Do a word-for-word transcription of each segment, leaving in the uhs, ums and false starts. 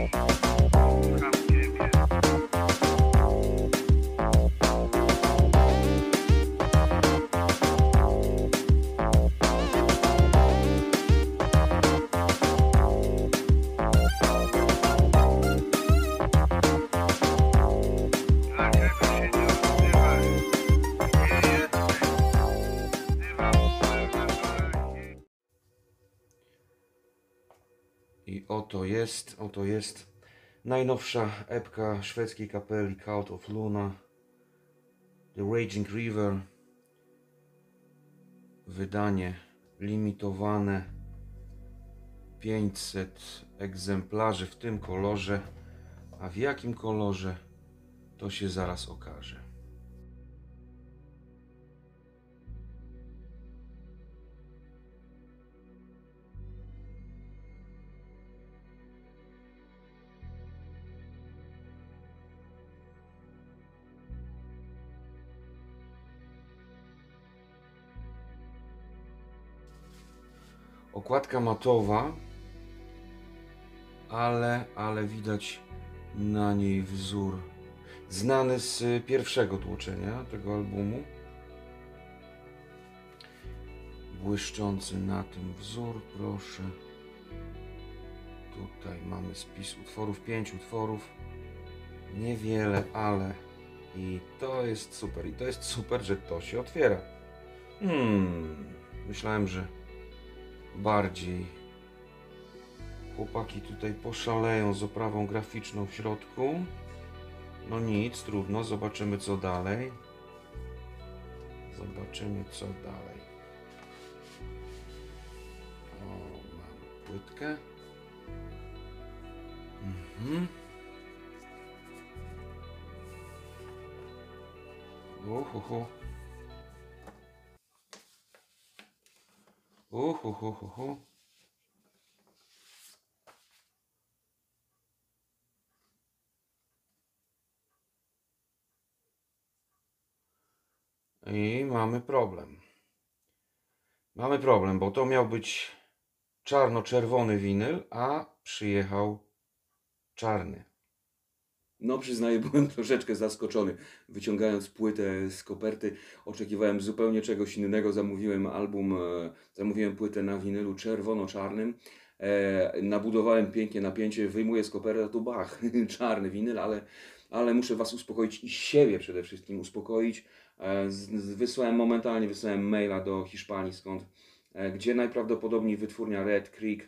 I oto jest, oto jest najnowsza epka szwedzkiej kapeli Cult of Luna, The Raging River. Wydanie limitowane, pięćset egzemplarzy w tym kolorze, a w jakim kolorze to się zaraz okaże. Okładka matowa, ale, ale widać na niej wzór znany z pierwszego tłoczenia tego albumu. Błyszczący na tym wzór, proszę. Tutaj mamy spis utworów, pięć utworów. Niewiele, ale i to jest super. I to jest super, że to się otwiera. Hmm, myślałem, że bardziej chłopaki tutaj poszaleją z oprawą graficzną w środku. No nic, trudno, zobaczymy co dalej. Zobaczymy co dalej. O, mamy płytkę. Mhm. Uhuhu. Uhuhuhuhu. I mamy problem. Mamy problem, bo to miał być czarno-czerwony winyl, a przyjechał czarny. No przyznaję, byłem troszeczkę zaskoczony. Wyciągając płytę z koperty, oczekiwałem zupełnie czegoś innego. Zamówiłem album, zamówiłem płytę na winylu czerwono-czarnym. E, nabudowałem pięknie napięcie, wyjmuję z koperty, a tu bach, czarny winyl, ale, ale muszę Was uspokoić i siebie przede wszystkim uspokoić. E, z, z, wysłałem momentalnie, wysłałem maila do Hiszpanii, skąd, e, gdzie najprawdopodobniej wytwórnia Red Creek,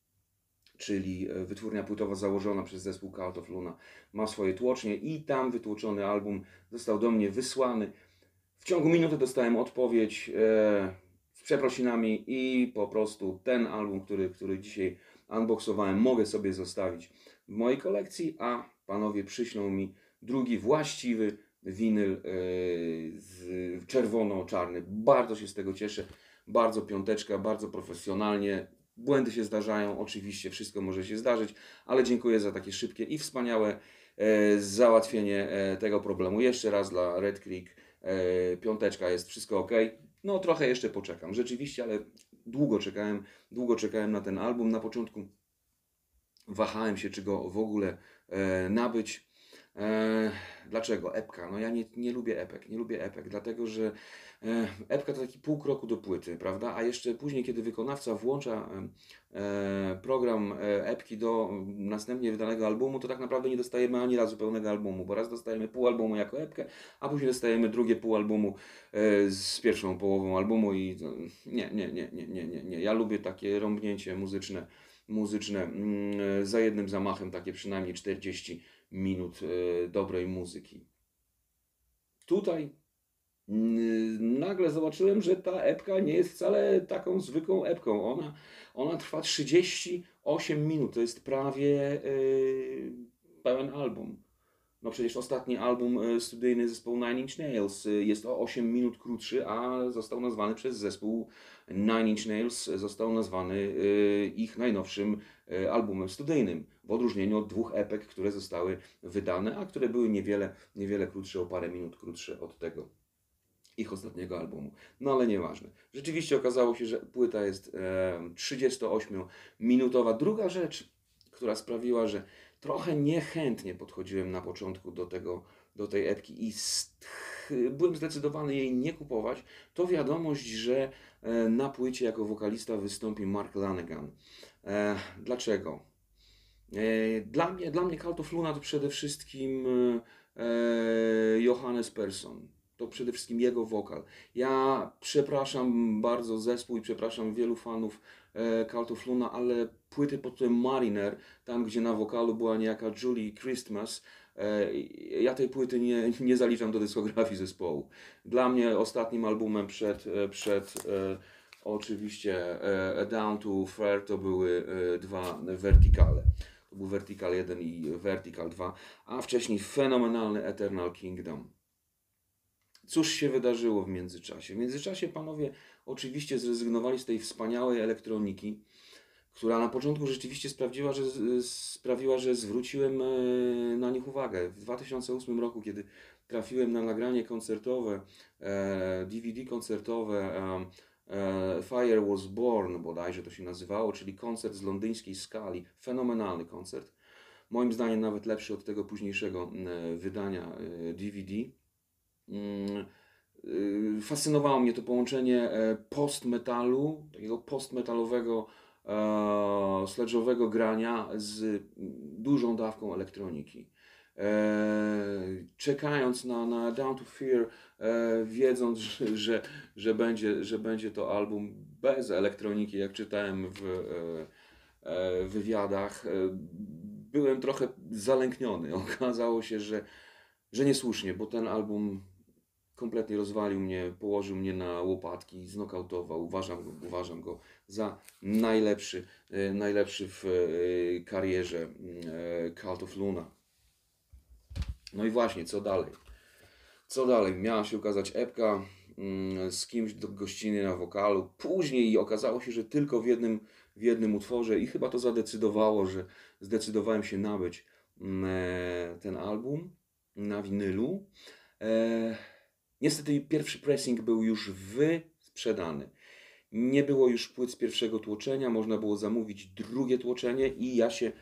czyli wytwórnia płytowa założona przez zespół Cult of Luna, ma swoje tłocznie i tam wytłoczony album został do mnie wysłany. W ciągu minuty dostałem odpowiedź e, z przeprosinami i po prostu ten album, który, który dzisiaj unboxowałem, mogę sobie zostawić w mojej kolekcji, a panowie przyślą mi drugi właściwy winyl e, z czerwono-czarny. Bardzo się z tego cieszę, bardzo piąteczka, bardzo profesjonalnie. Błędy się zdarzają, oczywiście wszystko może się zdarzyć, ale dziękuję za takie szybkie i wspaniałe e, załatwienie e, tego problemu. Jeszcze raz dla Red Creek, e, piąteczka, jest wszystko ok. No trochę jeszcze poczekam, rzeczywiście, ale długo czekałem, długo czekałem na ten album. Na początku wahałem się, czy go w ogóle e, nabyć. E, dlaczego? Epka. No ja nie, nie lubię epek, nie lubię epek, dlatego że e, epka to taki pół kroku do płyty, prawda? A jeszcze później, kiedy wykonawca włącza e, program e, epki do następnie wydanego albumu, to tak naprawdę nie dostajemy ani razu pełnego albumu, bo raz dostajemy pół albumu jako epkę, a później dostajemy drugie pół albumu e, z pierwszą połową albumu i to, nie, nie, nie, nie, nie, nie, nie. Ja lubię takie rąbnięcie muzyczne, muzyczne mm, za jednym zamachem, takie przynajmniej czterdzieści minut e, dobrej muzyki. Tutaj y, nagle zobaczyłem, że ta epka nie jest wcale taką zwykłą epką. Ona, ona trwa trzydzieści osiem minut. To jest prawie y, pełen album. No przecież ostatni album studyjny zespołu Nine Inch Nails jest o osiem minut krótszy, a został nazwany przez zespół Nine Inch Nails, został nazwany y, ich najnowszym y, albumem studyjnym, w odróżnieniu od dwóch epek, które zostały wydane, a które były niewiele, niewiele krótsze, o parę minut krótsze od tego ich ostatniego albumu. No ale nieważne. Rzeczywiście okazało się, że płyta jest e, trzydziestoośmiominutowa. Druga rzecz, która sprawiła, że trochę niechętnie podchodziłem na początku do tego, do tej epki i byłem zdecydowany jej nie kupować. To wiadomość, że na płycie jako wokalista wystąpi Mark Lanegan. Dlaczego? Dla mnie, dla mnie Cult of Luna to przede wszystkim Johannes Persson. To przede wszystkim jego wokal. Ja przepraszam bardzo zespół i przepraszam wielu fanów Cult of Luna, ale płyty pod tytułem Mariner, tam gdzie na wokalu była niejaka Julie Christmas, ja tej płyty nie, nie zaliczam do dyskografii zespołu. Dla mnie ostatnim albumem przed, przed oczywiście A Down to Fair to były dwa Verticale. To był Vertical jeden i Vertical dwa, a wcześniej fenomenalny Eternal Kingdom. Cóż się wydarzyło w międzyczasie? W międzyczasie panowie oczywiście zrezygnowali z tej wspaniałej elektroniki, która na początku rzeczywiście sprawiła, że, sprawiła, że zwróciłem na nich uwagę. W dwa tysiące ósmym roku, kiedy trafiłem na nagranie koncertowe, D V D koncertowe Fire Was Born, bodajże to się nazywało, czyli koncert z londyńskiej Skali, fenomenalny koncert. Moim zdaniem nawet lepszy od tego późniejszego wydania D V D. Fascynowało mnie to połączenie post-metalu, takiego post-metalowego, sledge'owego grania z dużą dawką elektroniki. Czekając na, na Down to Fear, wiedząc, że, że, że, będzie, że będzie to album bez elektroniki, jak czytałem w wywiadach, byłem trochę zalękniony. Okazało się, że, że niesłusznie, bo ten album kompletnie rozwalił mnie, położył mnie na łopatki, znokautował. Uważam go, uważam go za najlepszy, najlepszy w karierze Cult of Luna. No i właśnie, co dalej? Co dalej? Miała się ukazać epka z kimś do gościny na wokalu. Później okazało się, że tylko w jednym, w jednym utworze i chyba to zadecydowało, że zdecydowałem się nabyć ten album na winylu. Niestety pierwszy pressing był już wysprzedany. Nie było już płyt z pierwszego tłoczenia, można było zamówić drugie tłoczenie i ja się,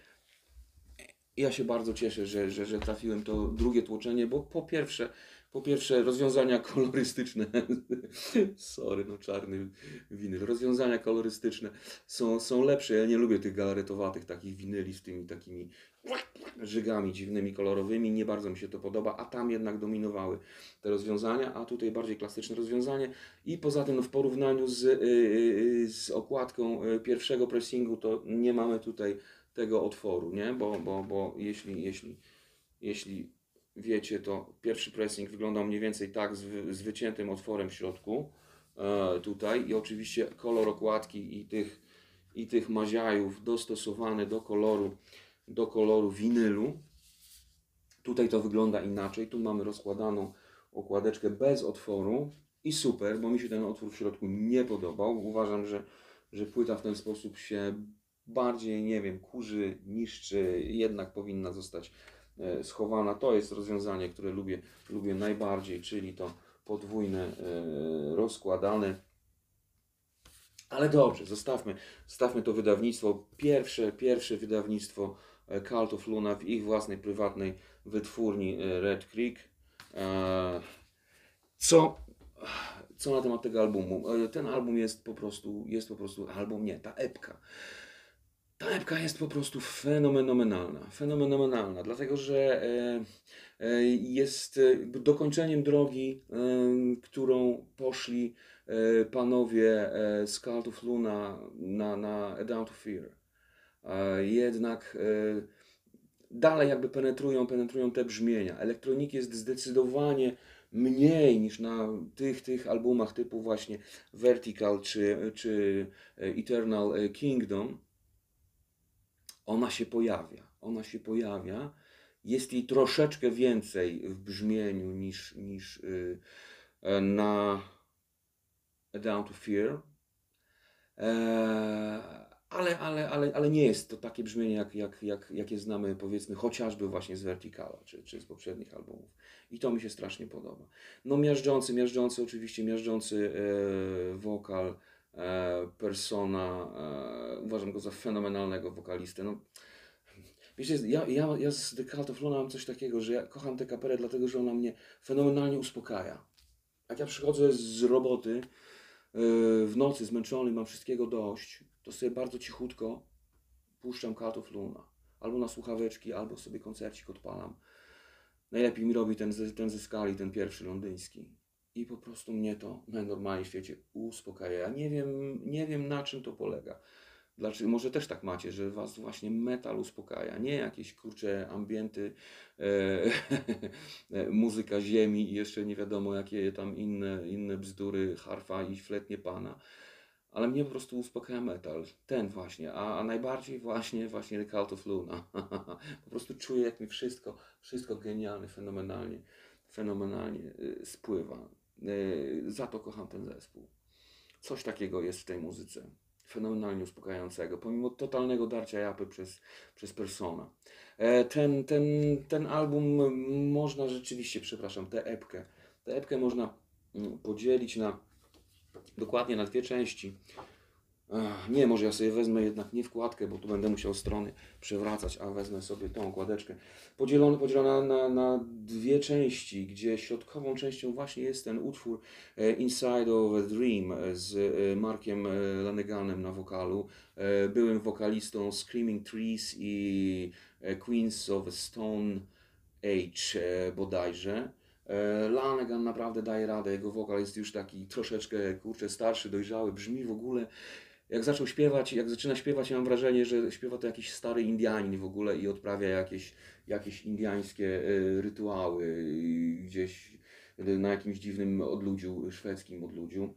ja się bardzo cieszę, że, że, że trafiłem to drugie tłoczenie, bo po pierwsze, po pierwsze rozwiązania kolorystyczne, sorry, no czarny winyl, rozwiązania kolorystyczne są, są lepsze. Ja nie lubię tych galaretowatych takich winyli z tymi takimi żygami dziwnymi, kolorowymi, nie bardzo mi się to podoba, a tam jednak dominowały te rozwiązania, a tutaj bardziej klasyczne rozwiązanie i poza tym no, w porównaniu z, yy, z okładką pierwszego pressingu to nie mamy tutaj tego otworu, nie? Bo, bo, bo jeśli, jeśli, jeśli wiecie, to pierwszy pressing wyglądał mniej więcej tak z, wy, z wyciętym otworem w środku e, tutaj i oczywiście kolor okładki i tych, i tych maziajów dostosowany do koloru do koloru winylu. Tutaj to wygląda inaczej. Tu mamy rozkładaną okładeczkę bez otworu i super, bo mi się ten otwór w środku nie podobał. Uważam, że, że płyta w ten sposób się bardziej, nie wiem, kurzy, niszczy, jednak powinna zostać e, schowana. To jest rozwiązanie, które lubię, lubię najbardziej, czyli to podwójne e, rozkładane. Ale dobrze, zostawmy, zostawmy to wydawnictwo. Pierwsze, pierwsze wydawnictwo Cult of Luna w ich własnej, prywatnej wytwórni Red Creek. Co, co na temat tego albumu? Ten album jest po prostu, jest po prostu album, nie, ta epka. Ta epka jest po prostu fenomenalna, fenomenalna, dlatego że jest dokończeniem drogi, którą poszli panowie z Cult of Luna na, na A Down to Fear. Jednak dalej jakby penetrują, penetrują te brzmienia. Elektroniki jest zdecydowanie mniej niż na tych, tych albumach typu właśnie Vertical czy, czy Eternal Kingdom. Ona się pojawia, ona się pojawia. Jest jej troszeczkę więcej w brzmieniu niż, niż na A Down to Fear. Ale, ale, ale, ale nie jest to takie brzmienie, jak, jak, jak, jakie znamy, powiedzmy, chociażby właśnie z Verticala, czy, czy z poprzednich albumów. I to mi się strasznie podoba. No miażdżący, miażdżący, oczywiście miażdżący e, wokal e, Persona. E, uważam go za fenomenalnego wokalistę. No, Wiecie, ja, ja, ja z The Cult of Luna mam coś takiego, że ja kocham tę kaperę, dlatego że ona mnie fenomenalnie uspokaja. Jak ja przychodzę z roboty yy, w nocy zmęczony, mam wszystkiego dość, to sobie bardzo cichutko puszczam Cult of Luna. Albo na słuchaweczki, albo sobie koncercik odpalam. Najlepiej mi robi ten, ze- ten ze skali, ten pierwszy londyński. I po prostu mnie to najnormalniej w świecie uspokaja. Ja nie wiem, nie wiem na czym to polega. Dlaczego, może też tak macie, że was właśnie metal uspokaja, nie jakieś kurcze ambienty, e, e, muzyka ziemi i jeszcze nie wiadomo jakie tam inne, inne bzdury, harfa i fletnie pana. Ale mnie po prostu uspokaja metal. Ten właśnie, a, a najbardziej właśnie, właśnie The Cult of Luna. Po prostu czuję, jak mi wszystko, wszystko genialnie, fenomenalnie, fenomenalnie y, spływa. Y, za to kocham ten zespół. Coś takiego jest w tej muzyce. Fenomenalnie uspokajającego, pomimo totalnego darcia japy przez, przez Persona. E, ten, ten, ten album mm, można rzeczywiście, przepraszam, tę epkę, tę epkę można mm, podzielić na dokładnie na dwie części. Ach, nie, może ja sobie wezmę jednak nie wkładkę, bo tu będę musiał strony przewracać, a wezmę sobie tą okładeczkę. Podzielona, podzielona na, na dwie części, gdzie środkową częścią właśnie jest ten utwór e, Inside of a Dream e, z e, Markiem e, Laneganem na wokalu, e, byłym wokalistą Screaming Trees i e, Queens of a Stone Age e, bodajże. E, Lanegan naprawdę daje radę, jego wokal jest już taki troszeczkę, kurczę, starszy, dojrzały, brzmi w ogóle jak zaczął śpiewać, jak zaczyna śpiewać, ja mam wrażenie, że śpiewa to jakiś stary Indianin w ogóle i odprawia jakieś, jakieś indiańskie e, rytuały y, gdzieś y, na jakimś dziwnym odludziu, szwedzkim odludziu.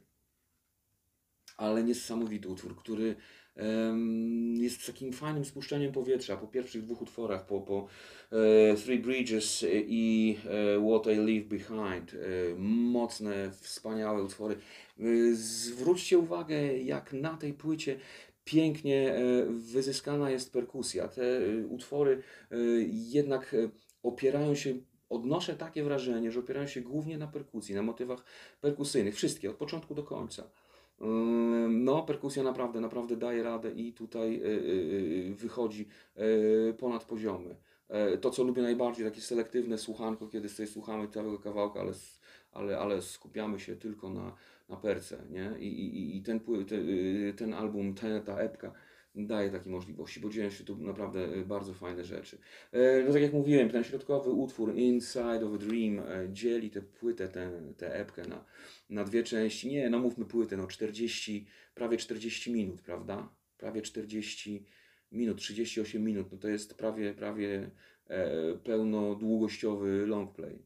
Ale niesamowity utwór, który em, jest takim fajnym spuszczeniem powietrza po pierwszych dwóch utworach, po, po e, Three Bridges i e, What I Leave Behind. E, mocne, wspaniałe utwory. E, zwróćcie uwagę, jak na tej płycie pięknie e, wyzyskana jest perkusja. Te e, utwory e, jednak e, opierają się, odnoszę takie wrażenie, że opierają się głównie na perkusji, na motywach perkusyjnych, wszystkie, od początku do końca. Ym, No, perkusja naprawdę, naprawdę daje radę i tutaj y, y, y, wychodzi y, ponad poziomy. E, To, co lubię najbardziej, takie selektywne słuchanko, kiedy sobie słuchamy całego kawałka, ale, s- ale, ale skupiamy się tylko na, na perce, nie? I, i, i ten, pły- te, y, ten album, ten, ta epka daje takie możliwości, bo dzieją się tu naprawdę y, bardzo fajne rzeczy. E, No tak jak mówiłem, ten środkowy utwór Inside of a Dream e, dzieli tę płytę, tę, tę epkę na na dwie części. Nie, no mówmy płytę, no czterdzieści, prawie czterdzieści minut, prawda? Prawie czterdzieści minut, trzydzieści osiem minut, no to jest prawie, prawie e, pełnodługościowy longplay.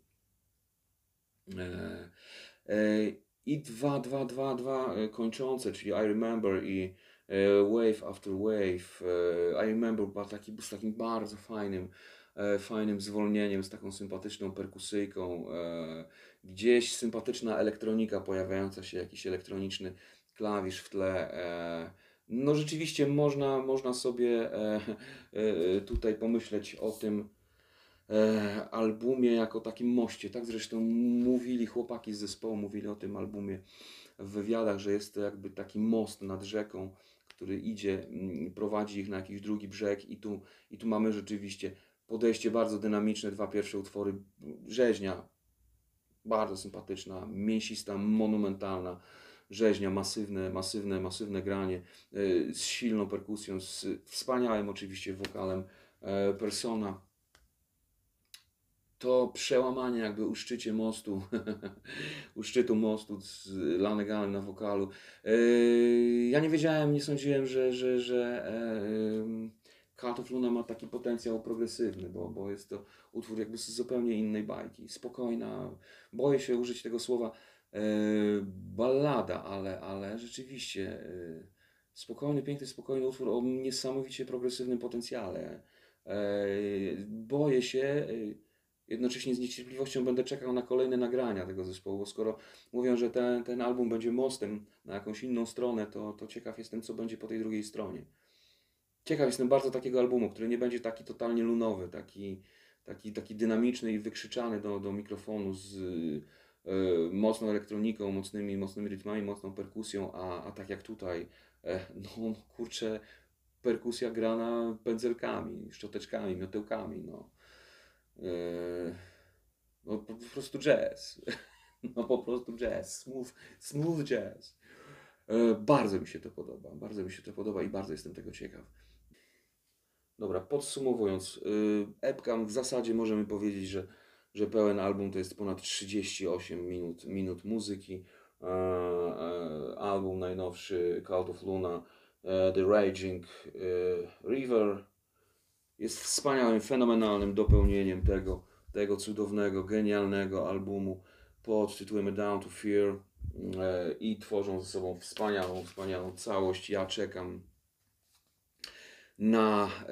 E, e, I dwa, dwa, dwa, dwa e, kończące, czyli I Remember i e, Wave After Wave. E, I Remember był taki, z takim bardzo fajnym, e, fajnym zwolnieniem, z taką sympatyczną perkusyjką. E, gdzieś sympatyczna elektronika pojawiająca się, jakiś elektroniczny klawisz w tle. E, no rzeczywiście można, można sobie e, e, tutaj pomyśleć o tym, e, albumie jako takim moście, tak? Zresztą mówili chłopaki z zespołu, mówili o tym albumie w wywiadach, że jest to jakby taki most nad rzeką, który idzie, mm, prowadzi ich na jakiś drugi brzeg i tu, i tu mamy rzeczywiście podejście bardzo dynamiczne, dwa pierwsze utwory, rzeźnia bardzo sympatyczna, mięsista, monumentalna, rzeźnia, masywne, masywne, masywne granie e, z silną perkusją, z wspaniałym oczywiście wokalem e, Persona. To przełamanie jakby u szczycie mostu, u szczytu mostu z Laneganem na wokalu. Yy, ja nie wiedziałem, nie sądziłem, że, że, że yy, Cult of Luna ma taki potencjał progresywny, bo, bo jest to utwór jakby z zupełnie innej bajki. Spokojna, boję się użyć tego słowa yy, ballada, ale, ale rzeczywiście yy, spokojny, piękny, spokojny utwór o niesamowicie progresywnym potencjale. Yy, boję się, yy, jednocześnie z niecierpliwością będę czekał na kolejne nagrania tego zespołu, bo skoro mówią, że ten, ten album będzie mostem na jakąś inną stronę, to, to ciekaw jestem, co będzie po tej drugiej stronie. Ciekaw jestem bardzo takiego albumu, który nie będzie taki totalnie lunowy, taki, taki, taki dynamiczny i wykrzyczany do, do mikrofonu z e, mocną elektroniką, mocnymi, mocnymi rytmami, mocną perkusją, a, a tak jak tutaj, e, no kurczę, perkusja grana pędzelkami, szczoteczkami, miotełkami, no. Yy, no po, po prostu jazz. No po prostu jazz, smooth, smooth jazz. Yy, bardzo mi się to podoba, bardzo mi się to podoba i bardzo jestem tego ciekaw. Dobra, podsumowując, yy, epka w zasadzie możemy powiedzieć, że, że pełen album to jest ponad trzydzieści osiem minut, minut muzyki. E, e, album najnowszy Cult of Luna, e, The Raging e, River jest wspaniałym, fenomenalnym dopełnieniem tego, tego cudownego, genialnego albumu pod tytułem Down to Fear e, i tworzą ze sobą wspaniałą, wspaniałą całość. Ja czekam na e,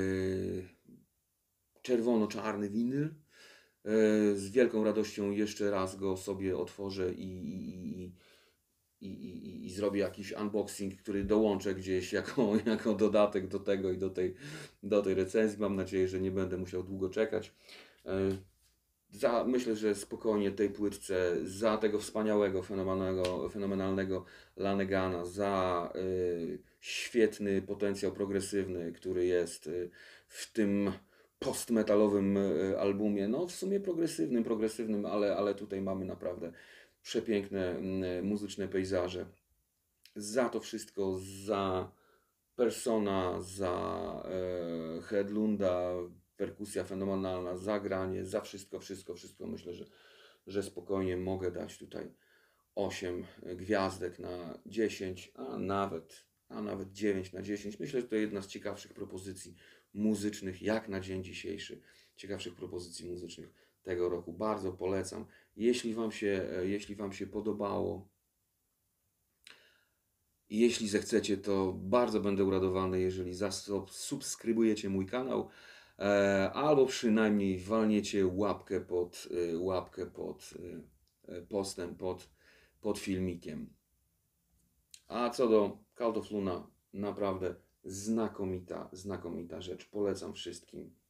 czerwono-czarny winyl. E, z wielką radością jeszcze raz go sobie otworzę i, i, i, i, i, i zrobię jakiś unboxing, który dołączę gdzieś jako, jako dodatek do tego i do tej, do tej recenzji. Mam nadzieję, że nie będę musiał długo czekać. E, Za, myślę, że spokojnie tej płytce, za tego wspaniałego, fenomenalnego, fenomenalnego Lanegana, za y, świetny potencjał progresywny, który jest y, w tym postmetalowym y, albumie. No w sumie progresywnym, progresywnym, ale, ale tutaj mamy naprawdę przepiękne y, muzyczne pejzaże. Za to wszystko, za Persona, za e, Hedlunda, perkusja fenomenalna, zagranie, za wszystko, wszystko, wszystko. Myślę, że, że spokojnie mogę dać tutaj osiem gwiazdek na dziesięć, a nawet, a nawet dziewięć na dziesięć. Myślę, że to jedna z ciekawszych propozycji muzycznych, jak na dzień dzisiejszy, ciekawszych propozycji muzycznych tego roku. Bardzo polecam. Jeśli Wam się, jeśli wam się podobało, i jeśli zechcecie, to bardzo będę uradowany, jeżeli zasubskrybujecie mój kanał, e, albo przynajmniej walniecie łapkę pod, e, łapkę pod e, postem, pod, pod filmikiem. A co do Cult of Luna, naprawdę znakomita, znakomita rzecz. Polecam wszystkim.